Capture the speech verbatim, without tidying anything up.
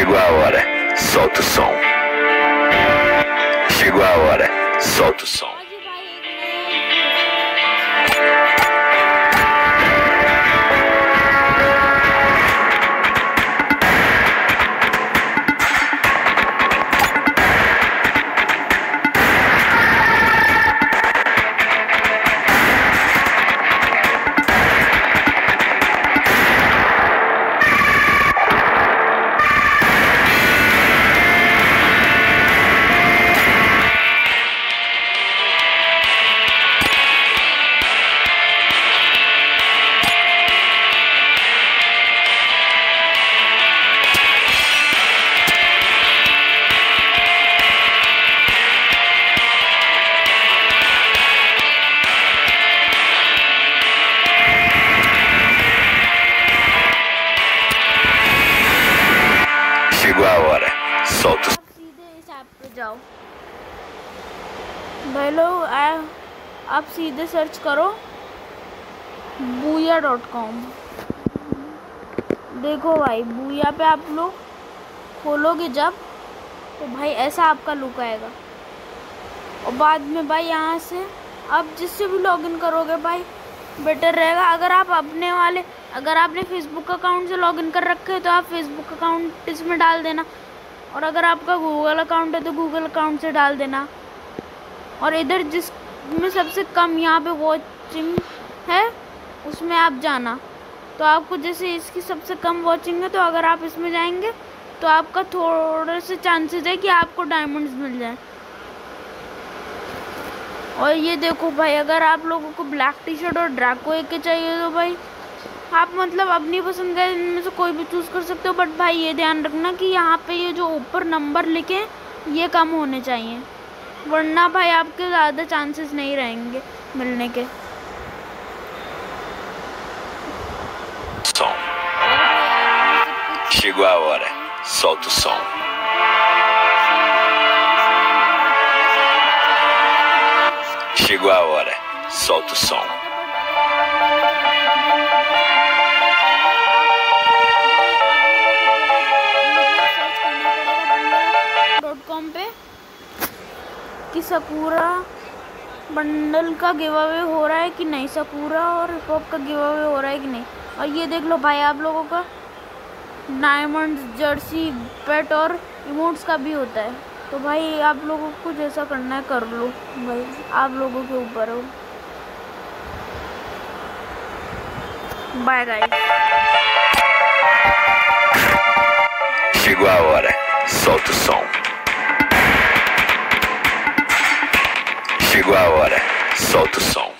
Chegou a hora, solta o som. Chegou a hora, solta o som. Chegou a hora, solta o som. सीधे इस app पे जाओ भाई लोग, आप सीधे सर्च करो बूया डॉट कॉम। देखो भाई, बूया पे आप लोग खोलोगे जब, तो भाई ऐसा आपका लुक आएगा। और बाद में भाई यहाँ से आप जिससे भी लॉगिन करोगे भाई बेटर रहेगा। अगर आप अपने वाले अगर आपने फेसबुक अकाउंट से लॉगिन कर रखे है तो आप फेसबुक अकाउंट इसमें डाल देना, और अगर आपका गूगल अकाउंट है तो गूगल अकाउंट से डाल देना। और इधर जिसमें सबसे कम यहाँ पे वॉचिंग है उसमें आप जाना, तो आपको जैसे इसकी सबसे कम वॉचिंग है, तो अगर आप इसमें जाएंगे तो आपका थोड़े से चांसेस है कि आपको डायमंड्स मिल जाए। और ये देखो भाई, अगर आप लोगों को ब्लैक टी शर्ट और ड्रैको एक के चाहिए तो भाई आप मतलब अपनी पसंद का इनमें से कोई भी चूज़ कर सकते हो। बट भाई ये ध्यान रखना कि यहाँ पे ये जो ऊपर नंबर लिखे ये कम होने चाहिए, वरना भाई आपके ज़्यादा चांसेस नहीं रहेंगे मिलने के। Som. Chegou a hora, solta o som. Chegou a hora, solta o som. Dot com पे कि सकूरा बंडल का गिव अवे हो रहा है कि नहीं, सकूरा और हिप हॉप का गिव अवे हो रहा है कि नहीं। और ये देख लो भाई, आप लोगों का डायमंड्स, जर्सी, पेट और इमोट्स का भी होता है। तो भाई आप लोगों को जैसा करना है कर लो भाई, आप लोगों के ऊपर हो। Bye guys. Chegou a hora, solta o som. Chegou a hora, solta o som.